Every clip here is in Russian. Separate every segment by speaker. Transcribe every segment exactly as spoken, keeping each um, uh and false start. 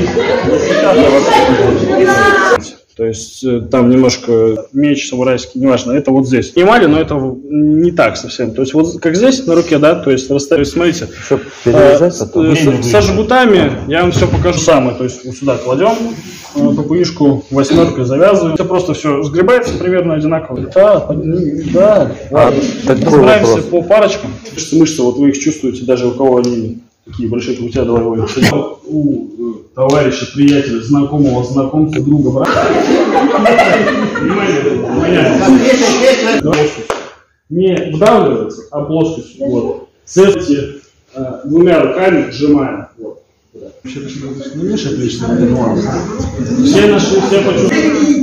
Speaker 1: То есть там немножко меч самурайский, неважно, это вот здесь. Снимали, но это не так совсем. То есть вот как здесь на руке, да, то есть расставить, смотрите, э, с, со жгутами я вам все покажу самое. То есть вот сюда кладем, пупыришку восьмеркой завязываем. Это просто все сгребается примерно одинаково. Да, да, а, разбираемся по парочкам. Мышцы, вот вы их чувствуете, даже у кого они такие большие, как у тебя, давай, Ой. У товарища, приятеля, знакомого, знакомца, друга, брата. Внимание, не вдавливается, а плоскостью. Вот. Цепки двумя руками сжимаем. Вот. Не мешает лично. Все нашли, все почувствовали.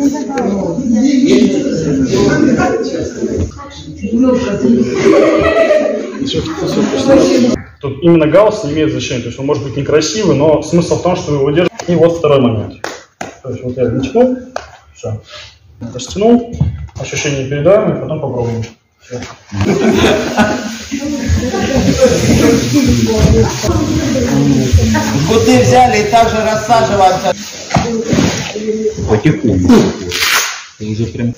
Speaker 1: Тут именно гаусс не имеет значения, то есть он может быть некрасивый, но смысл в том, что вы его держите. И вот второй момент. То есть вот я натянул, все, растянул, ощущение передаем, и потом попробуем. Все.
Speaker 2: Жгуты взяли и также рассаживаемся.
Speaker 3: Потихоньку. Уже прям...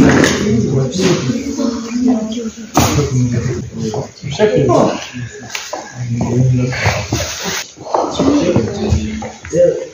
Speaker 1: Всякие. Yeah.